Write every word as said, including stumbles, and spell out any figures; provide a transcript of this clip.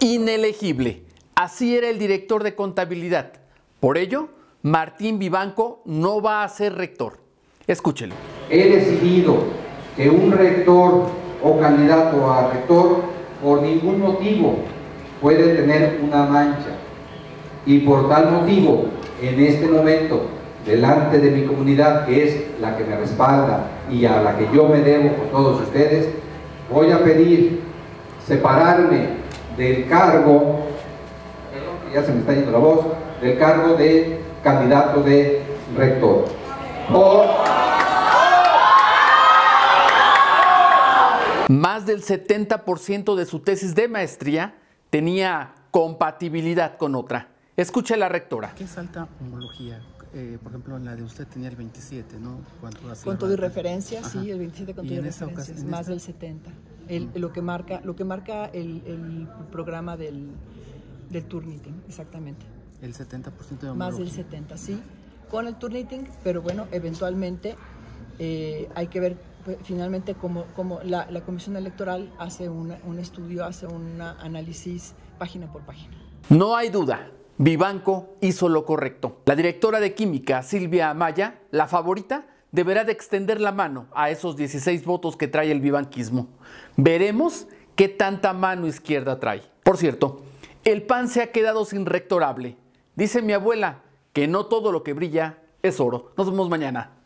Inelegible. Así era el director de contabilidad. Por ello, Martín Vivanco no va a ser rector. Escúchelo. He decidido que un rector o candidato a rector por ningún motivo puede tener una mancha. Y por tal motivo, en este momento, delante de mi comunidad, que es la que me respalda y a la que yo me debo con todos ustedes, voy a pedir separarme del cargo, ya se me está yendo la voz, del cargo de candidato de rector. Por... Más del setenta por ciento de su tesis de maestría tenía compatibilidad con otra. Escuche la rectora. ¿Qué es alta homología? Eh, por ejemplo, en la de usted tenía el veintisiete, ¿no? ¿Cuánto con todo y referencia, sí, el veintisiete con todo y referencia, es más esta? del setenta. El, uh-huh. Lo que marca, lo que marca el, el programa del, del Turnitin, exactamente. El setenta por ciento de homología. Más del setenta, sí, con el Turnitin, pero bueno, eventualmente eh, hay que ver pues, finalmente cómo, cómo la, la Comisión Electoral hace una, un estudio, hace un análisis página por página. No hay duda. Vivanco hizo lo correcto. La directora de Química, Silvia Amaya, la favorita, deberá de extender la mano a esos dieciséis votos que trae el vivanquismo. Veremos qué tanta mano izquierda trae. Por cierto, el P A N se ha quedado sin rectorable. Dice mi abuela que no todo lo que brilla es oro. Nos vemos mañana.